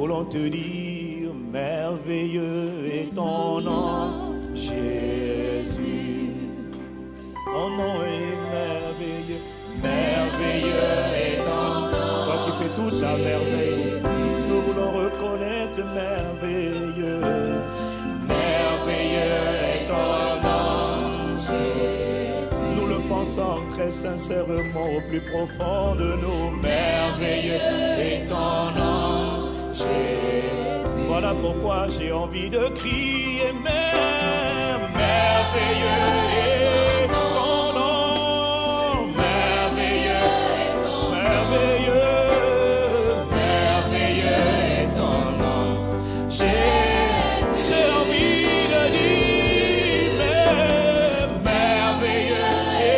voulons te dire, merveilleux est ton nom, Jésus. Ton nom est merveilleux, merveilleux est ton nom. Toi qui fais toute la merveille, nous voulons reconnaître le merveilleux. Merveilleux est ton nom, Jésus. Nous le pensons très sincèrement au plus profond de nous. Merveilleux est ton nom, Jésus. Voilà pourquoi j'ai envie de crier, merveilleux est ton nom, merveilleux, merveilleux, merveilleux est ton nom, Jésus. J'ai envie de dire, merveilleux,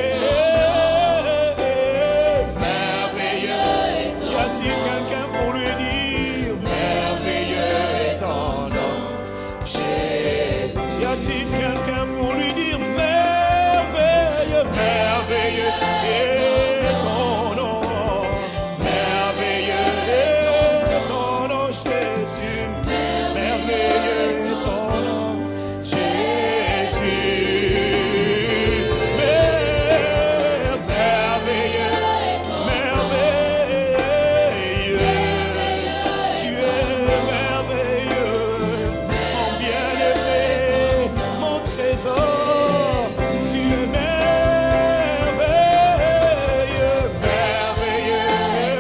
merveilleux. Y a-t-il quelqu'un pour lui dire, merveilleux est ton nom, Jésus? Y a-t-il quelqu'un pour lui dire, merveilleux, merveilleux est ton nom, merveilleux est ton nom, Jésus, merveilleux est ton nom, Jésus, merveilleux, merveilleux, tu es merveilleux, mon bien-aimé, mon trésor, tu es merveilleux, merveilleux,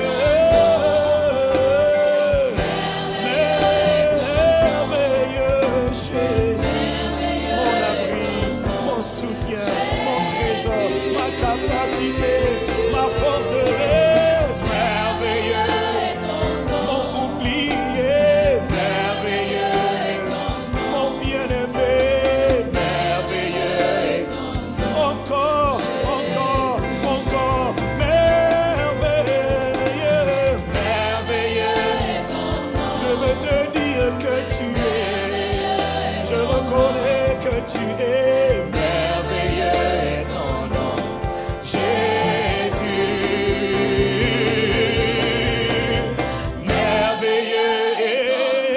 merveilleux, Jésus, mon abri, mon soutien, mon trésor, ma capacité, ma forteresse, merveilleux, mon bouclier, merveilleux, mon bien-aimé, merveilleux, encore, encore, encore, merveilleux, merveilleux. Je veux te dire que tu es, je reconnais que tu es merveilleux est ton nom, Jésus. Merveilleux est,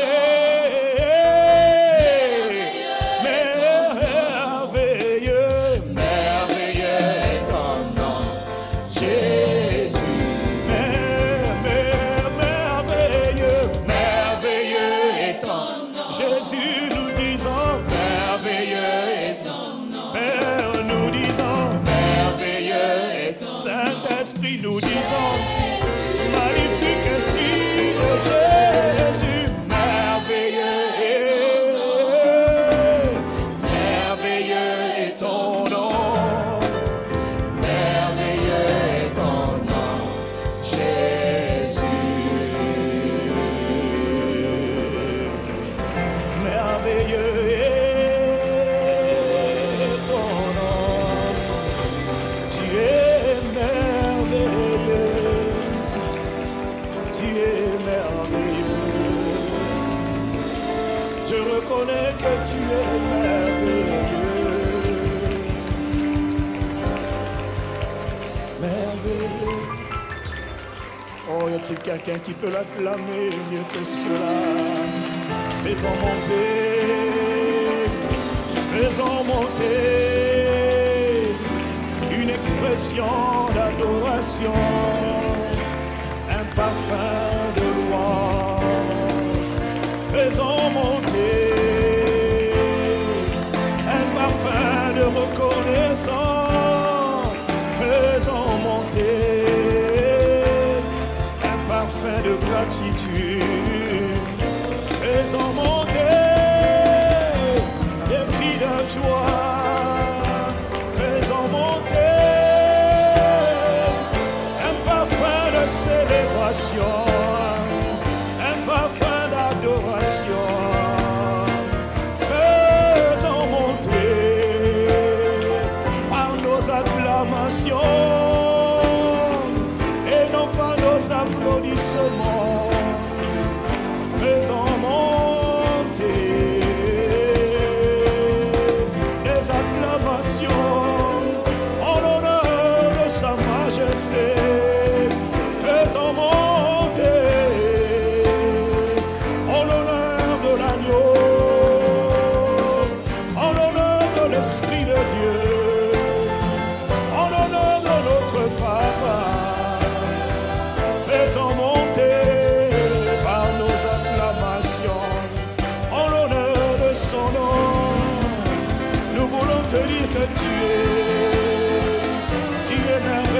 merveilleux, merveilleux est ton nom, Jésus. Merveilleux, merveilleux est ton nom, Jésus. Nous disons merveilleux est ton nom, Père, nous disons merveilleux est ton nom, Saint-Esprit, nous disons magnifique Esprit de Jésus, merveilleux est ton nom, merveilleux est ton nom, Jésus. Merveilleux est ton nom, tu es merveilleux, tu es merveilleux. Je reconnais que tu es merveilleux, merveilleux. Oh, y a-t-il quelqu'un qui peut l'acclamer mieux que cela? Faisons monter une expression d'adoration, un parfum de louange. Faisons monter un parfum de reconnaissance. Faisons monter un parfum de gratitude. Faisons monter des cris de joie. Faisons monter un parfum de célébration, un parfum d'adoration. Faisons monter par nos acclamations et non pas nos applaudissements. Faisons monter des acclamations en l'honneur de sa majesté. Faisons monter tu es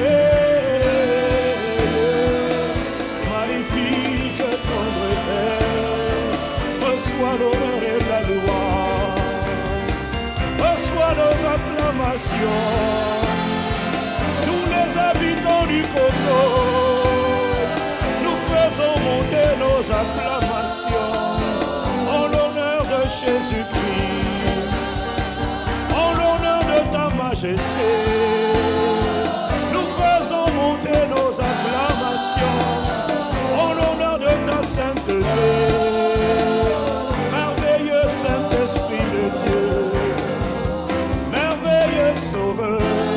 merveilleux, magnifique ton est. Reçois l'honneur et la louange, reçois nos acclamations, nous les habitants du Congo, nous faisons monter nos acclamations en l'honneur de Jésus-Christ, en l'honneur de ta majesté. Nous faisons monter nos acclamations en l'honneur de ta sainteté. Merveilleux Saint-Esprit de Dieu, merveilleux Sauveur,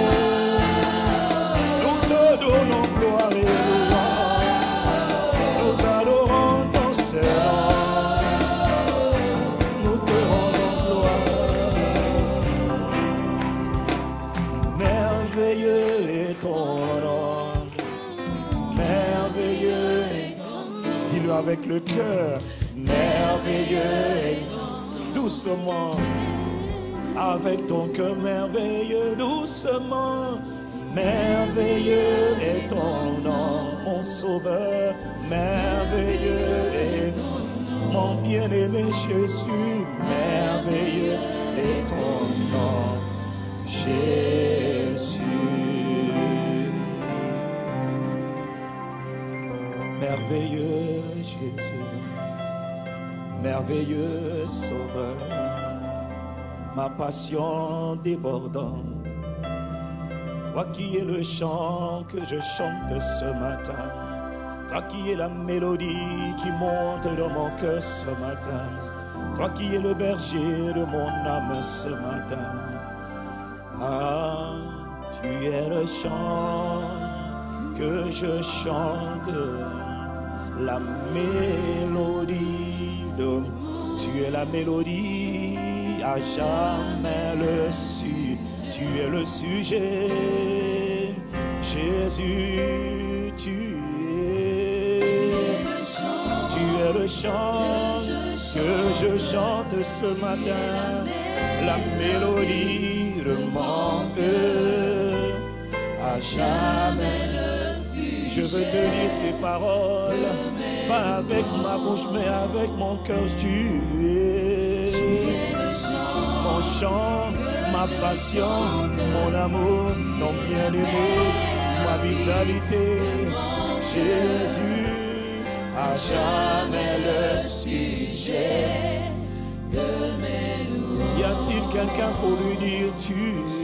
nous te donnons gloire et louange, nous adorons ton Seigneur, nous te rendons gloire. Merveilleux est ton nom, merveilleux est ton nom. Dis-le avec le cœur, merveilleux est ton nom. Doucement, avec ton cœur merveilleux, doucement. Merveilleux est ton nom, mon sauveur, merveilleux est mon bien-aimé Jésus, merveilleux est ton nom, Jésus. Merveilleux Jésus, merveilleux Sauveur, ma passion débordante. Toi qui es le chant que je chante ce matin, toi qui es la mélodie qui monte dans mon cœur ce matin, toi qui es le berger de mon âme ce matin. Ah, tu es le chant que je chante, la mélodie de... Tu es la mélodie, à jamais le su. Tu es le sujet, Jésus, tu es le chant que je chante ce matin, la mélodie de mon cœur, à jamais. Je veux te lire ces paroles, pas avec ma bouche, mais avec mon cœur. Tu es mon chant, ma passion, mon amour, mon bien-aimé, ma vitalité. Jésus, à jamais le sujet de mes louanges. Y a-t-il quelqu'un pour lui dire tu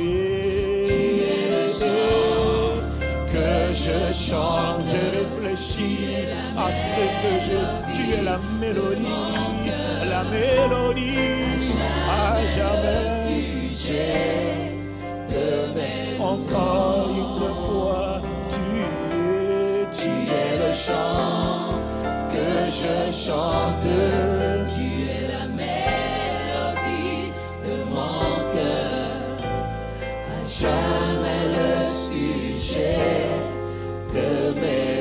es que je chante, je réfléchis à ce que tu es la mélodie, à jamais. De mes encore une fois, tu es le chant que je chante, tu es la mélodie de mon cœur, à jamais le sujet de mes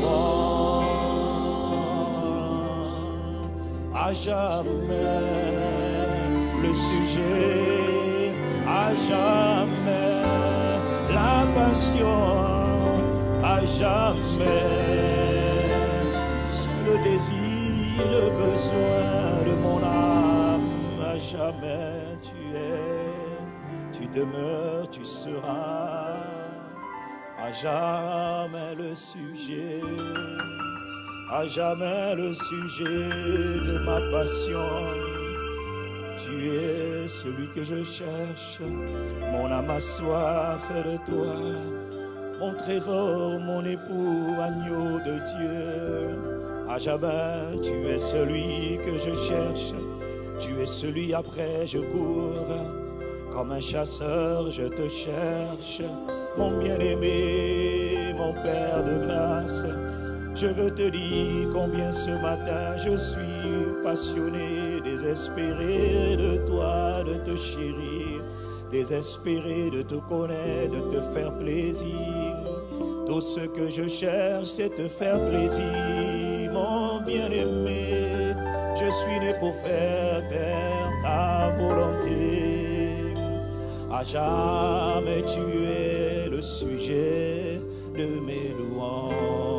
louanges, à jamais le sujet, à jamais la passion, à jamais le désir, le besoin de mon âme, à jamais tu demeures, tu seras, à jamais le sujet, à jamais le sujet de ma passion. Tu es celui que je cherche, mon âme a soif de toi, mon trésor, mon époux, agneau de Dieu. À jamais, tu es celui que je cherche, tu es celui après je cours, comme un chasseur je te cherche, mon bien-aimé, mon Père de grâce. Je veux te dire combien ce matin je suis passionné, désespéré de toi, de te chérir, désespéré de te connaître, de te faire plaisir. Tout ce que je cherche, c'est te faire plaisir, mon bien-aimé. Je suis né pour faire ta volonté. À jamais tu es le sujet de mes louanges.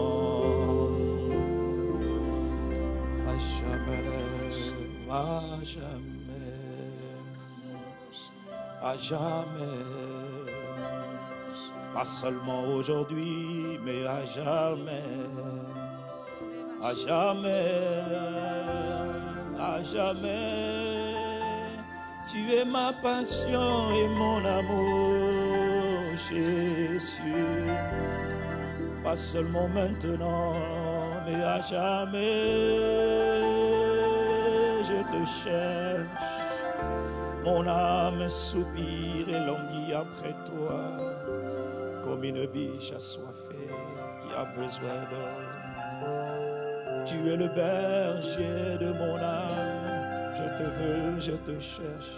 À jamais, à jamais, à jamais. Pas seulement aujourd'hui, mais à jamais. À jamais, à jamais. Tu es ma passion et mon amour, Jésus. Pas seulement maintenant, mais à jamais. Je te cherche. Mon âme soupire et languit après toi, comme une biche assoiffée qui a besoin d'eau. Tu es le berger de mon âme. Je te veux, je te cherche.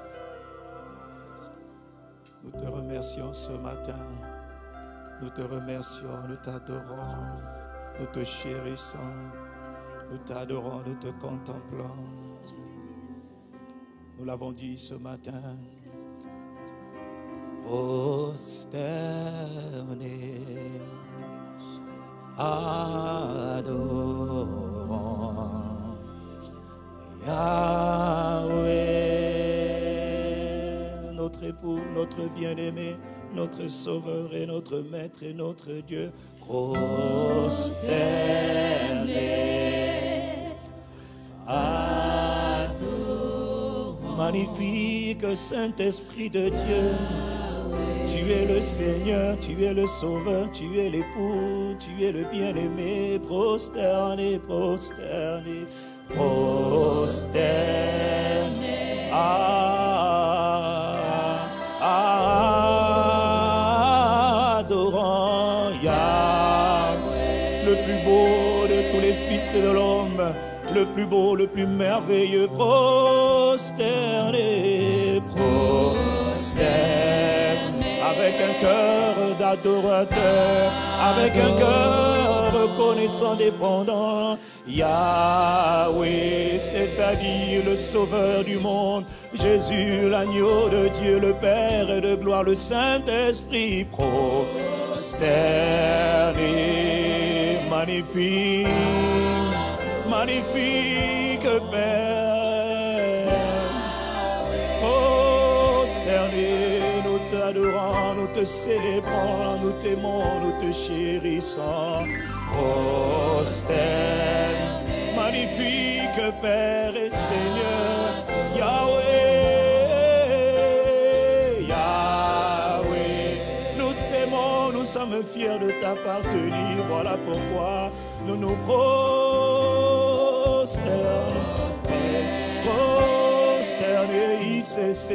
Nous te remercions ce matin. Nous te remercions, nous t'adorons, nous te chérissons, nous t'adorons, nous te contemplons. Nous l'avons dit ce matin. Prosterné, adorons Yahweh, notre époux, notre bien-aimé, notre sauveur et notre maître et notre Dieu. Prosterné, adorons. Magnifique Saint-Esprit de Dieu, tu es le Seigneur, tu es le Sauveur, tu es l'époux, tu es le bien-aimé. Prosterné, prosterné, prosterné, adorant Yahweh, le plus beau de tous les fils de l'homme, le plus beau, le plus merveilleux. Prosterné, prosterné, avec un cœur d'adorateur, avec un cœur reconnaissant, dépendant. Yahweh, c'est-à-dire le Sauveur du monde, Jésus, l'agneau de Dieu, le Père de gloire, le Saint-Esprit. Prosterné, magnifique, magnifique Père. Prosterné, nous t'adorons, nous te célébrons, nous t'aimons, nous te chérissons. Prosterné, magnifique Père et Seigneur. Yahweh, Yahweh, nous t'aimons, nous sommes fiers de t'appartenir. Voilà pourquoi nous nous prosternons, prosternés, ICC,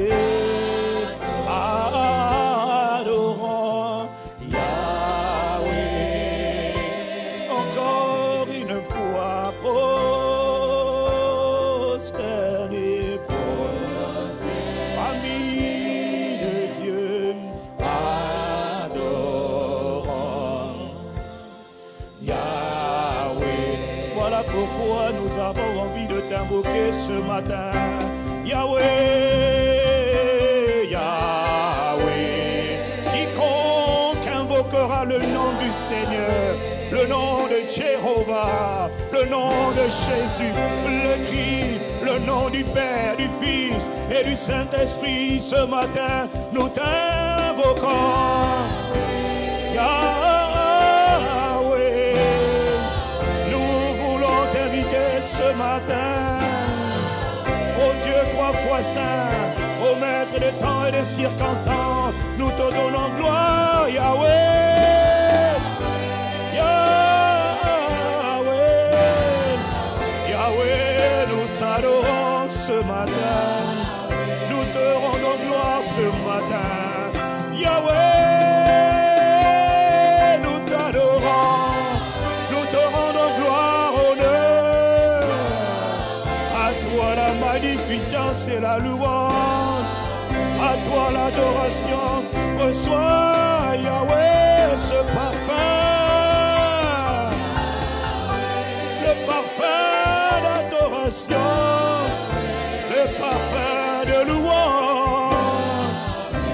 adorant Yahweh. Encore une fois, prosterné, ami de Dieu, adorant Yahweh. Voilà pourquoi nous avons envie de t'invoquer ce matin. Yahweh, Yahweh, quiconque invoquera le nom du Seigneur, le nom de Jéhovah, le nom de Jésus, le Christ, le nom du Père, du Fils et du Saint-Esprit, ce matin, nous t'invoquons. Yahweh, nous voulons t'inviter ce matin. Ô Dieu trois fois saint, ô maître des temps et des circonstances, nous te donnons gloire, Yahweh. Yahweh, Yahweh, nous t'adorons ce matin, nous te rendons gloire ce matin. Yahweh, nous t'adorons, nous te rendons gloire, honneur. À toi la magnificence et la louange, à toi l'adoration. Reçois, Yahweh, ce parfum, le parfum d'adoration, le parfum de louange.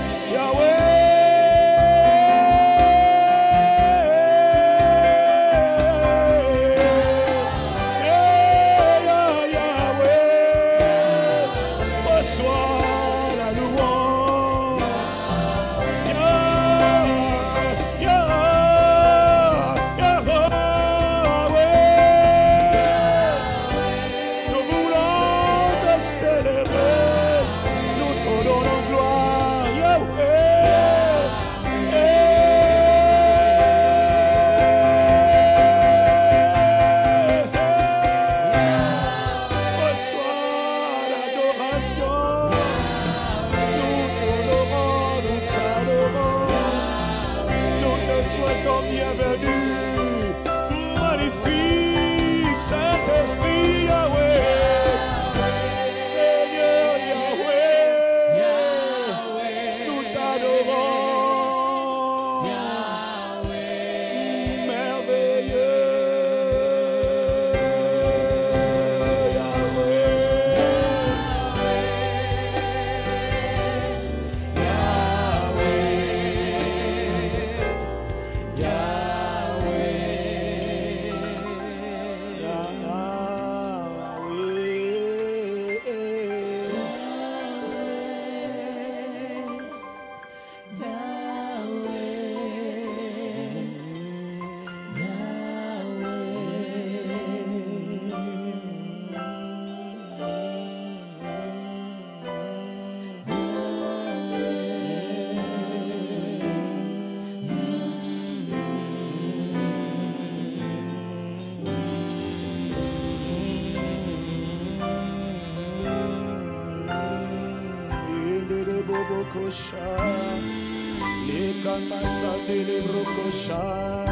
brokosha. Le kamasa de le brokosha.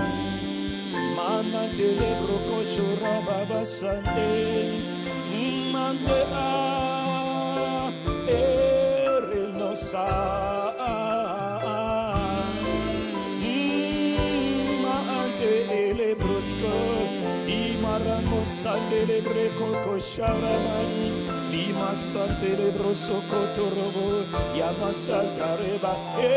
Mana de le brokoshora baba sande. Mande a erenosa. Maante ele brosco. Imarano sande le breko kosharaman. Lima sante le broso kotorobo. Yama santareba.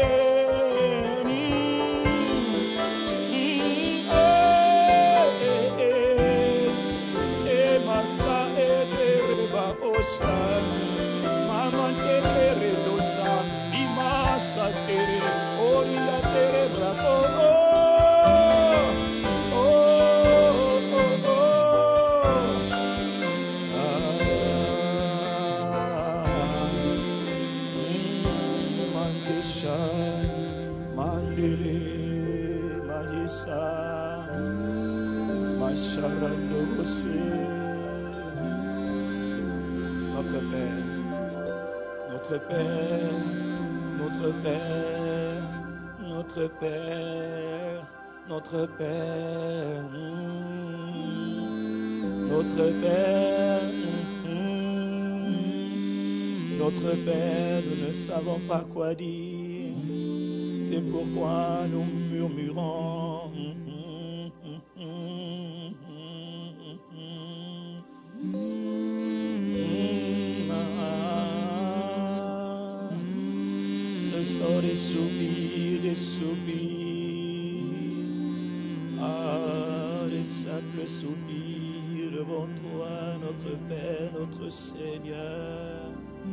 Masa etereba osan. Mama tekere dosa. Imasa tere. Oria tere brako. Notre Père, notre Père, notre Père, notre Père, notre Père, notre Père, notre Père, nous ne savons pas quoi dire, c'est pourquoi nous murmurons. Ce sont des soupirs, des simples soupirs devant toi, notre Père, notre Seigneur.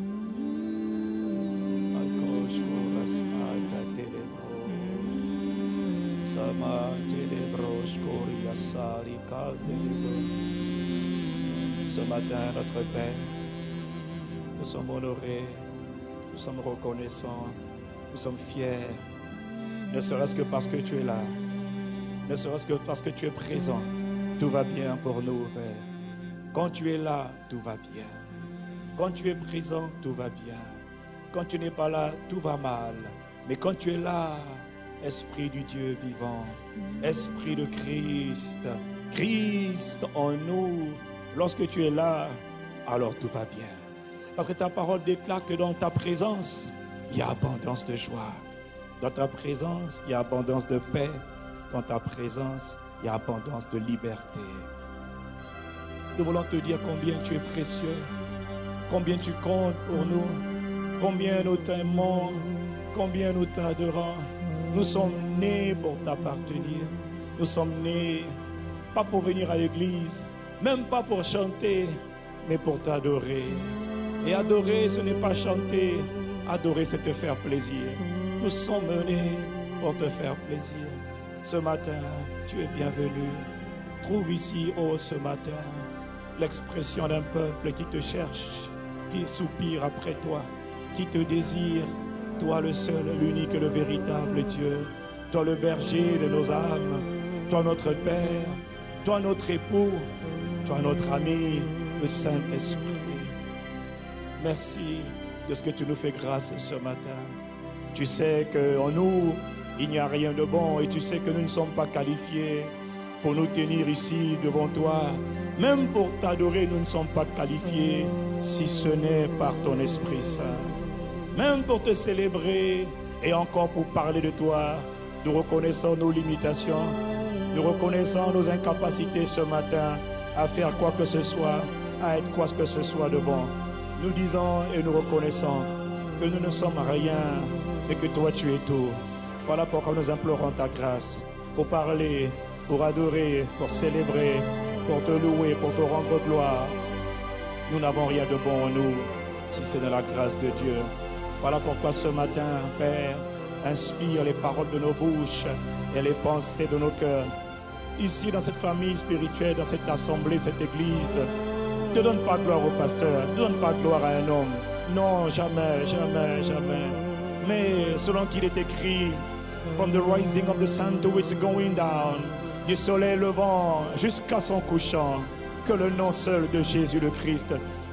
Ce matin, notre Père, nous sommes honorés, nous sommes reconnaissants, nous sommes fiers, ne serait-ce que parce que tu es là, ne serait-ce que parce que tu es présent. Tout va bien pour nous, Père. Quand tu es là, tout va bien. Quand tu es présent, tout va bien. Quand tu n'es pas là, tout va mal. Mais quand tu es là, Esprit du Dieu vivant, Esprit de Christ, Christ en nous, lorsque tu es là, alors tout va bien. Parce que ta parole déclare que dans ta présence, il y a abondance de joie. Dans ta présence, il y a abondance de paix. Dans ta présence, il y a abondance de liberté. Nous voulons te dire combien tu es précieux, combien tu comptes pour nous, combien nous t'aimons, combien nous t'adorons. Nous sommes nés pour t'appartenir. Nous sommes nés, pas pour venir à l'église, même pas pour chanter, mais pour t'adorer. Et adorer, ce n'est pas chanter. Adorer, c'est te faire plaisir. Nous sommes nés pour te faire plaisir. Ce matin, tu es bienvenu. Trouve ici, oh, ce matin, l'expression d'un peuple qui te cherche, qui soupire après toi, qui te désire. Toi le seul, l'unique et le véritable Dieu. Toi le berger de nos âmes. Toi notre Père. Toi notre époux. Toi notre ami, le Saint-Esprit. Merci de ce que tu nous fais grâce ce matin. Tu sais qu'en nous, il n'y a rien de bon et tu sais que nous ne sommes pas qualifiés pour nous tenir ici devant toi. Même pour t'adorer, nous ne sommes pas qualifiés si ce n'est par ton Esprit Saint. Même pour te célébrer et encore pour parler de toi, nous reconnaissons nos limitations, nous reconnaissons nos incapacités ce matin à faire quoi que ce soit, à être quoi que ce soit de bon. Nous disons et nous reconnaissons que nous ne sommes rien et que toi tu es tout. Voilà pourquoi nous implorons ta grâce pour parler, pour adorer, pour célébrer, pour te louer, pour te rendre gloire. Nous n'avons rien de bon en nous si ce n'est la grâce de Dieu. Voilà pourquoi ce matin, Père, inspire les paroles de nos bouches et les pensées de nos cœurs. Ici, dans cette famille spirituelle, dans cette assemblée, cette église, ne donne pas gloire au pasteur, ne donne pas gloire à un homme. Non, jamais, jamais, jamais. Mais selon qu'il est écrit, from the rising of the sun to its going down, du soleil levant jusqu'à son couchant, que le nom seul de Jésus le Christ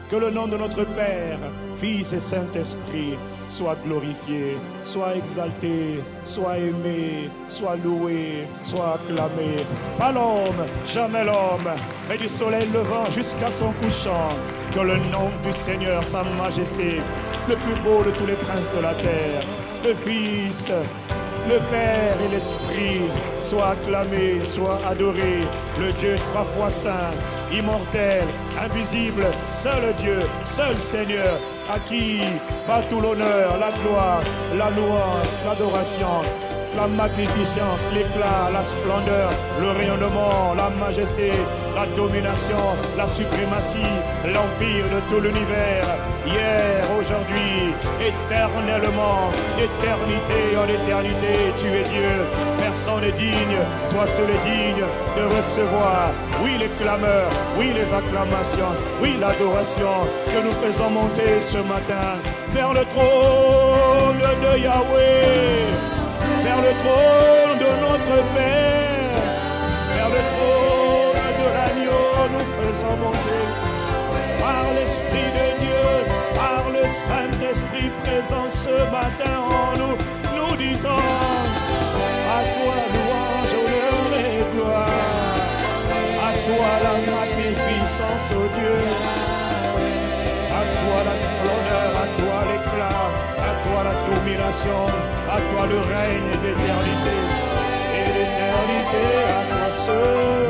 Que le nom de notre Père, Fils et Saint-Esprit soit glorifié, soit exalté, soit aimé, soit loué, soit acclamé. Pas l'homme, jamais l'homme, mais du soleil levant jusqu'à son couchant. Que le nom du Seigneur, sa majesté, le plus beau de tous les princes de la terre, le Fils, le Père et l'Esprit, soit acclamé, soit adoré. Le Dieu trois fois saint, immortel, invisible, seul Dieu, seul Seigneur, à qui va tout l'honneur, la gloire, la louange, l'adoration, la magnificence, l'éclat, la splendeur, le rayonnement, la majesté, la domination, la suprématie, l'empire de tout l'univers, hier, aujourd'hui, éternellement, d'éternité en éternité, tu es Dieu, personne n'est digne, toi seul es digne de recevoir, oui les clameurs, oui les acclamations, oui l'adoration que nous faisons monter ce matin vers le trône de Yahweh, vers le trône de notre Père, vers le trône de l'agneau, nous faisons monter par l'Esprit de Dieu, par le Saint-Esprit présent ce matin en nous. Nous disons à toi louange, honneur et gloire, à toi la magnificence, ô Dieu, à toi la splendeur, à toi l'éclat, à toi la domination, à toi le règne d'éternité et l'éternité, à toi seul,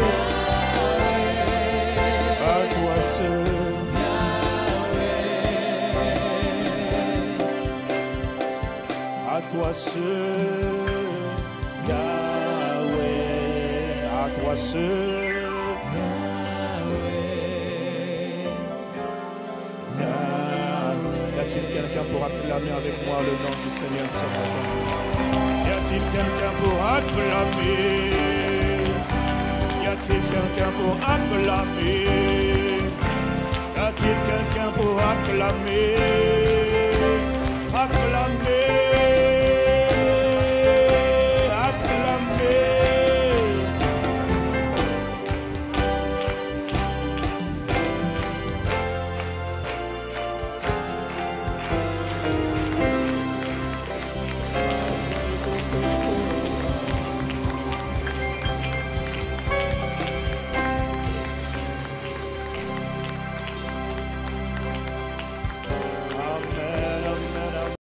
à toi seul. À toi seul, Yahweh, à toi seul. Y a-t-il quelqu'un pour acclamer avec moi le nom du Seigneur ce matin? Y a-t-il quelqu'un pour acclamer? Y a-t-il quelqu'un pour acclamer? Y a-t-il quelqu'un pour acclamer? Acclamer.